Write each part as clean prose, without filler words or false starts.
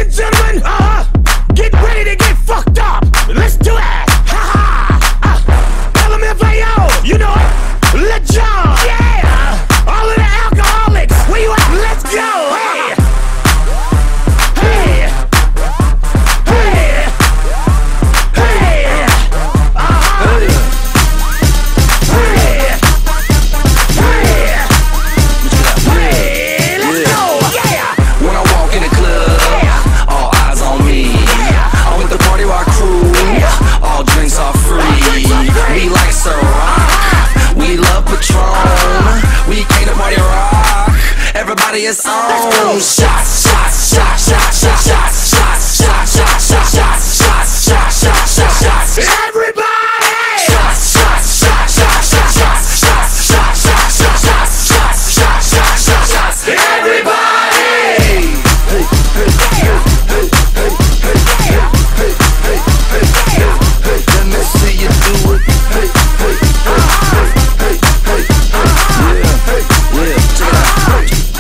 and gentlemen, get ready to get fucked up. Let's do it. LMFAO, you know it. Let's go. Yeah. All of the alcoholics, where you at? Let's go. Hey. Hey. Hey. Hey. Hey. Hey. Hey. Let's go. Yeah. When I walk in the club, all eyes on me. I'm with the party rock crew, all drinks are free. We like Ciroc, we love Patron. We came to party rock, everybody is on. Shots, shots, shots, shots, shots, shots, shots, shots, shots, shots, shots, shots, shots, shots, shots, shots. Everybody! Shots, shots, shots, shots, shots, shots, shots, shots, shots, shots, shots, shots, shots, shots, shots, shots. Everybody! Hey, hey, hey, hey, hey, hey, hey, hey, hey, hey, hey, hey, let me see you do it. Hey, hey, hey, hey, hey, hey, hey, yeah, check it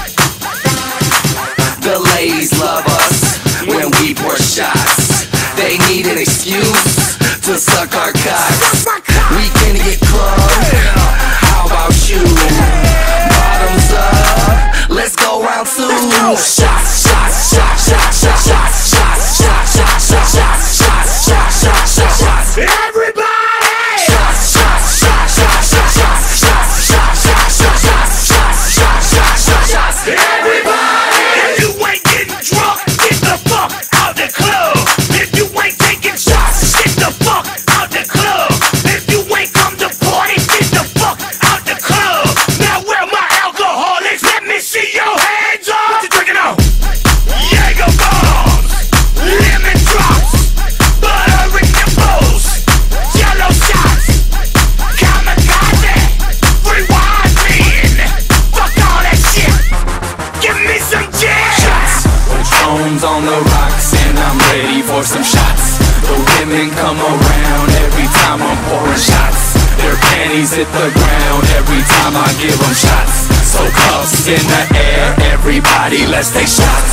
out. The ladies love us when we pour shots. They need an excuse to suck our cocks. We can get crunk. How about you? Bottoms up. Let's go round two. Shots, shots, shots, shots, shots, shots, shots, shots, shots, shots, shots, shots, shots, shots, shots, shots. Everybody! Shots, shots, shots, shots, shots, shots, shots, shots, shots, shots, shots, shots, shots, shots, shots, shots. Everybody! If you ain't getting drunk, get the fuck out the club. If you ain't taking shots, get the fuck out the club. If you ain't come to party, get the fuck out the club. Now where my alcoholics? Let me see your hands up. What you drinking on? Jaeger bombs, lemon drops, butter in your bowls, yellow shots, kamikaze, rewind me in. Fuck all that shit. Give me some jazz. Shots. Patron's on the rocks and I'm ready for some shots. The women come around every time I'm pouring shots. Their panties hit the ground every time I give them shots. So cuffs in the air, everybody let's take shots.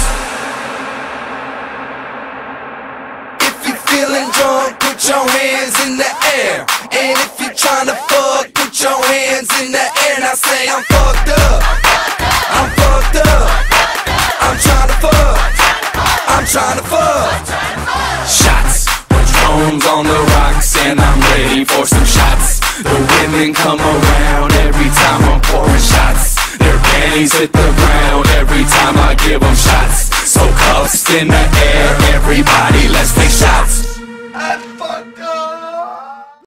If you feeling drunk, put your hands in the air. And if you tryna fuck, put your hands in the air. Now say I'm fucked up, I'm fucked up, I'm tryna fuck, I'm tryna fuck. Shots, Patron's on the rocks and I'm ready for some shots. The women come around every time I'm pouring shots. Their panties hit the ground every time I give them shots. So cuffs in the air, everybody let's take shots.